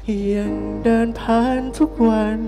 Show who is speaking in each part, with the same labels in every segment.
Speaker 1: ยังเดินผ่านทุกวัน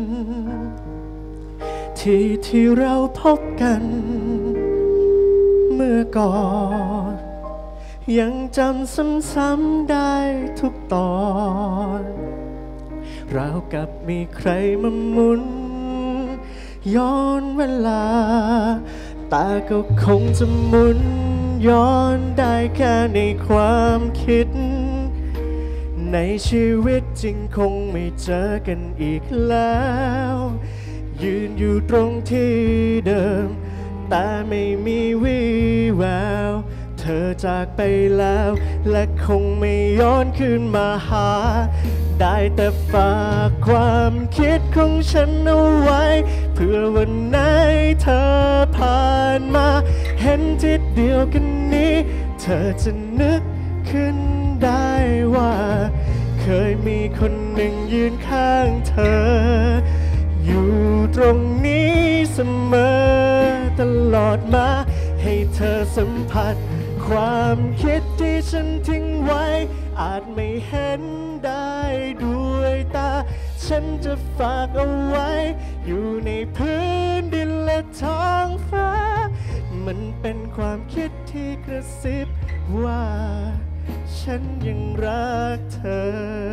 Speaker 1: ที่เราพบกันเมื่อก่อนยังจำซ้ำๆได้ทุกตอนราวกับมีใครมาหมุนย้อนเวลาตาก็คงจะหมุนย้อนได้แค่ในความคิดในชีวิตจริงคงไม่เจอกันอีกแล้วยืนอยู่ตรงที่เดิมแต่ไม่มีวี่แววเธอจากไปแล้วและคงไม่ย้อนคืนมาหาได้แต่ฝากความคิดของฉันเอาไว้เพื่อวันไหนเธอผ่านมาเห็นทิศเดียวกันนี้เธอจะนึกขึ้นได้ว่าเคยมีคนหนึ่งยืนข้างเธออยู่ตรงนี้เสมอตลอดมาให้เธอสัมผัสความคิดที่ฉันทิ้งไว้อาจไม่เห็นได้ด้วยตาฉันจะฝากเอาไว้อยู่ในพื้นดินและท้องฟ้ามันเป็นความคิดที่กระซิบว่าฉันยังรักเธอ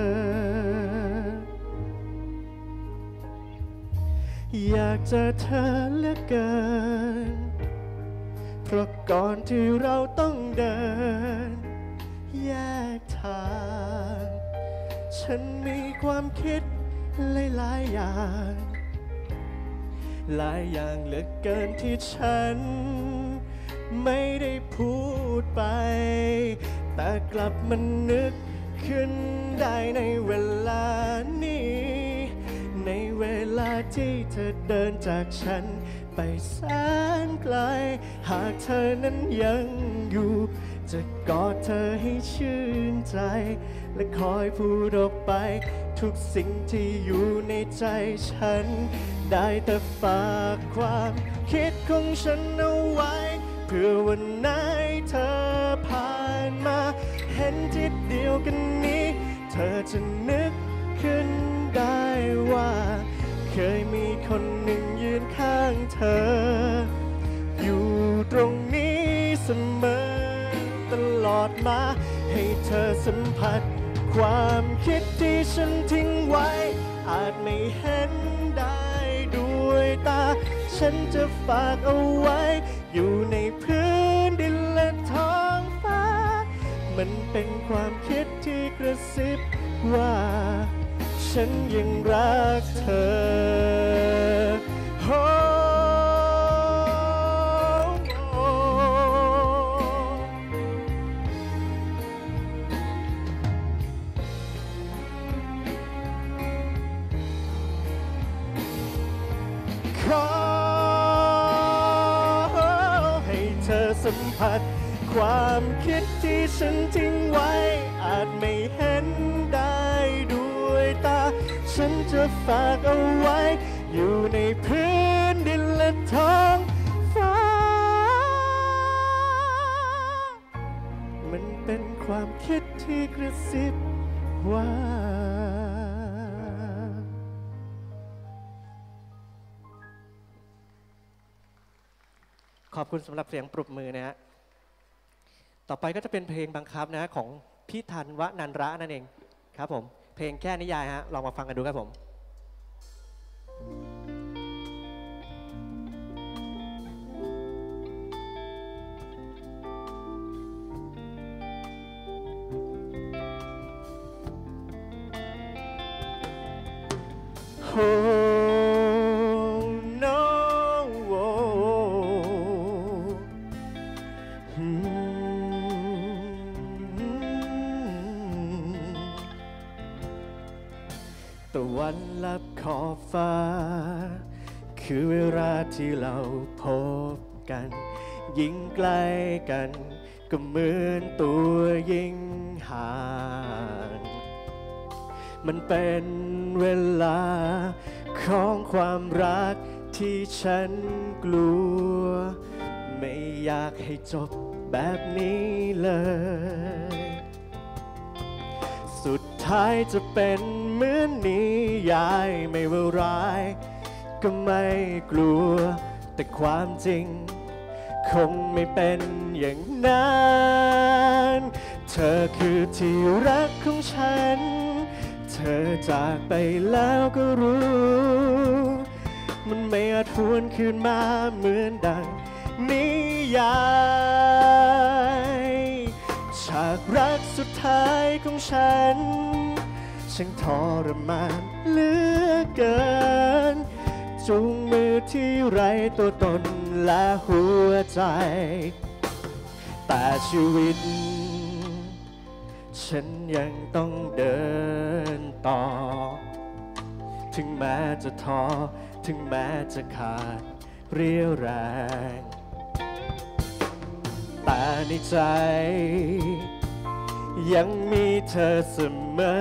Speaker 1: อยากเจอเธอเหลือเกินเพราะก่อนที่เราต้องเดินแยกทางฉันมีความคิดหลายอย่างเหลือเกินที่ฉันไม่ได้พูดไปแต่กลับมันนึกขึ้นได้ในเวลานี้ในเวลาที่เธอเดินจากฉันไปแสนไกลหากเธอนั้นยังอยู่จะกอดเธอให้ชื่นใจและคอยพูดออกไปทุกสิ่งที่อยู่ในใจฉันได้แต่ฝากความคิดของฉันเอาไว้เพื่อวันไหนเธอผ่านมาเห็นทิศเดียวกันนี้เธอจะนึกขึ้นได้ว่าเคยมีคนหนึ่งยืนข้างเธออยู่ตรงนี้เสมอตลอดมาให้เธอสัมผัสความคิดที่ฉันทิ้งไว้อาจไม่เห็นได้ด้วยตาฉันจะฝากเอาไว้อยู่ในพื้นดินและท้องฟ้ามันเป็นความคิดที่กระซิบว่าฉันยังรักเธอขอให้เธอสัมผัสความคิดที่ฉันทิ้งไว้อาจไม่เห็นได้ด้วยตาฉันจะฝากเอาไว้อยู่ในพื้นดินและท้องฟ้ามันเป็นความคิดที่กระซิบว่าขอบคุณสำหรับเสียงปรบมือนะฮะต่อไปก็จะเป็นเพลงบังคับนะของพี่ธันวนันระนั่นเองครับผมเพลงแค่นิยายฮะลองมาฟังกันดูครับผมโอ้ตะวันลับขอบฟ้าคือเวลาที่เราพบกันยิ่งใกล้กันก็เหมือนตัวยิ่งห่างมันเป็นเวลาของความรักที่ฉันกลัวไม่อยากให้จบแบบนี้เลยสสุดท้ายจะเป็นเหมือนนิยายไม่ว่าร้ายก็ไม่กลัวแต่ความจริงคงไม่เป็นอย่างนั้นเธอคือที่รักของฉันเธอจากไปแล้วก็รู้มันไม่อาจหวนคืนมาเหมือนดังนิยายฉากรักสุดท้ายของฉันช่างทรมานเหลือเกินจูงมือที่ไร้ตัวตนและหัวใจแต่ชีวิตฉันยังต้องเดินต่อถึงแม้จะท้อถึงแม้จะขาดเรี่ยวแรงแต่ในใจยังมีเธอเสมอ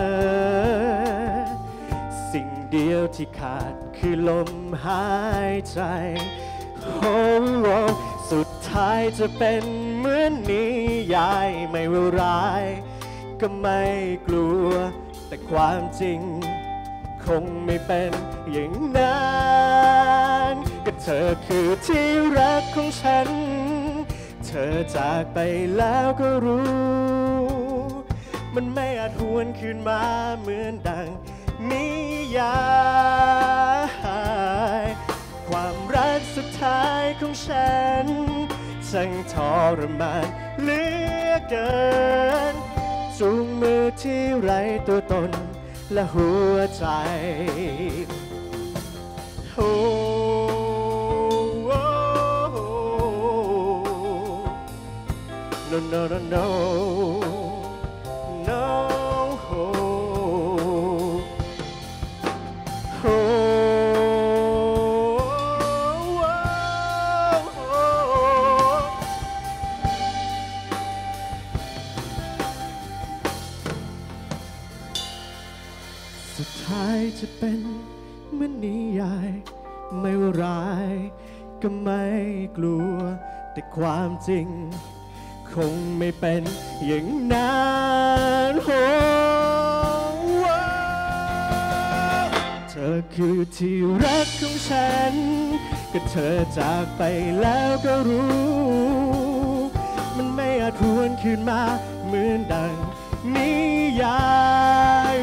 Speaker 1: สิ่งเดียวที่ขาดคือลมหายใจโอ้โหสุดท้ายจะเป็นเหมือนนิยายไม่ว่าร้ายก็ไม่กลัวแต่ความจริงคงไม่เป็นอย่างนั้นก็เธอคือที่รักของฉันเธอจากไปแล้วก็รู้มันไม่อาจหวนคืนมาเหมือนดังนิยายความรักสุดท้ายของฉันช่างทรมานเหลือเกินจูงมือที่ไร้ตัวตนและหัวใจโอ้no no no no noสุดท้ายจะเป็นเหมือนนิยายไม่ว่าร้ายก็ไม่กลัวแต่ความจริงคงไม่เป็นอย่างนั้นโอ้เธอคือที่รักของฉันก็เธอจากไปแล้วก็รู้มันไม่อาจหวนคืนมาเหมือนดังนิยาย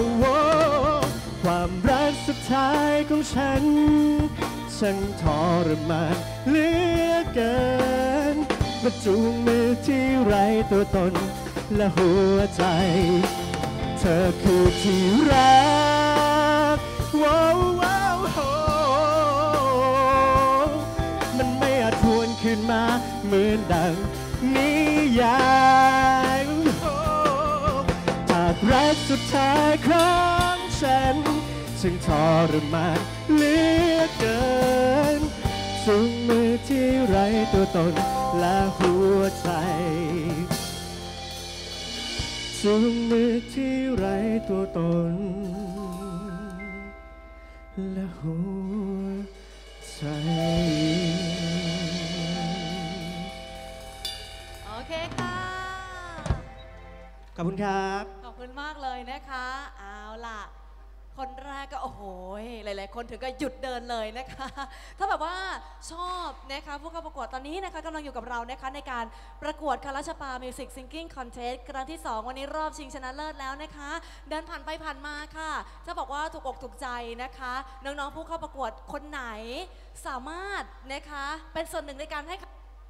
Speaker 1: ความรักสุดท้ายของฉันช่างทรมานเหลือเกินมาจูงมือที่ไร้ตัวตนและหัวใจเธอคือที่รักมันไม่อาจหวนคืนมาเหมือนดังนิยายจากรักสุดท้ายของฉันช่างทรมานเหลือเกินจูงมือที่ไร้ตัวตนและหัวใจจูงมือที่ไร้ตัวตนและหัวใจ
Speaker 2: โอเคค่ะ
Speaker 1: ขอบคุณครับ
Speaker 2: ขอบคุณมากเลยนะคะเอาล่ะคนแรกก็โอ้โหหลายๆคนถึงก็หยุดเดินเลยนะคะถ้าแบบว่าชอบนะคะผู้เข้าประกวดตอนนี้นะคะกำลังอยู่กับเรานะคะในการประกวดคาราชปา Music Singing Contest ครั้งที่ 2 วันนี้รอบชิงชนะเลิศแล้วนะคะเดินผ่านไปผ่านมาค่ะถ้าบอกว่าถูกอกถูกใจนะคะน้องๆผู้เข้าประกวดคนไหนสามารถนะคะเป็นส่วนหนึ่งในการให้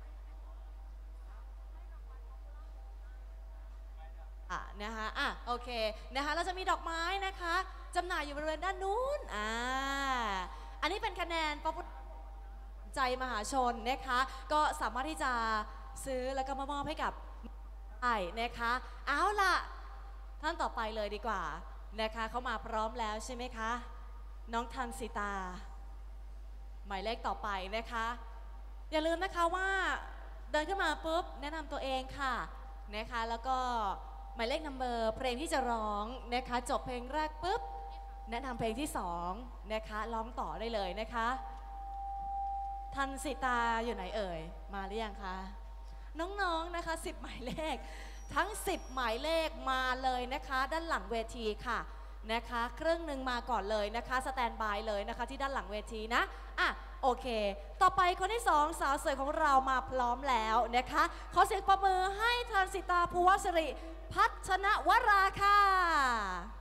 Speaker 2: นะคะโอเคนะคะเราจะมีดอกไม้นะคะจำหน่ายอยู่บริเวณด้านนู้นอันนี้เป็นคะแนนประพุทธใจมหาชนนะคะก็สามารถที่จะซื้อแล้วก็มามอบให้กับไอ้นะคะเอาล่ะท่านต่อไปเลยดีกว่านะคะเขามาพร้อมแล้วใช่ไหมคะน้องทันสิตาหมายเลขต่อไปนะคะอย่าลืมนะคะว่าเดินขึ้นมาปุ๊บแนะนำตัวเองค่ะนะคะแล้วก็หมายเลขนัมเบอร์เพลงที่จะร้องนะคะจบเพลงแรกปุ๊บแนะนำเพลงที่2นะคะร้องต่อได้เลยนะคะทันสิตาอยู่ไหนเอ่ยมาหรือยังคะน้องๆนะคะ10 หมายเลขทั้ง 10 หมายเลขมาเลยนะคะด้านหลังเวทีค่ะนะคะเครื่องหนึ่งมาก่อนเลยนะคะสแตนบายเลยนะคะที่ด้านหลังเวทีนะอ่ะโอเคต่อไปคนที่2สาวสวยของเรามาพร้อมแล้วนะคะขอเสียงปรบมือให้ทานสิตาภูวสิริพัฒนวราค่ะ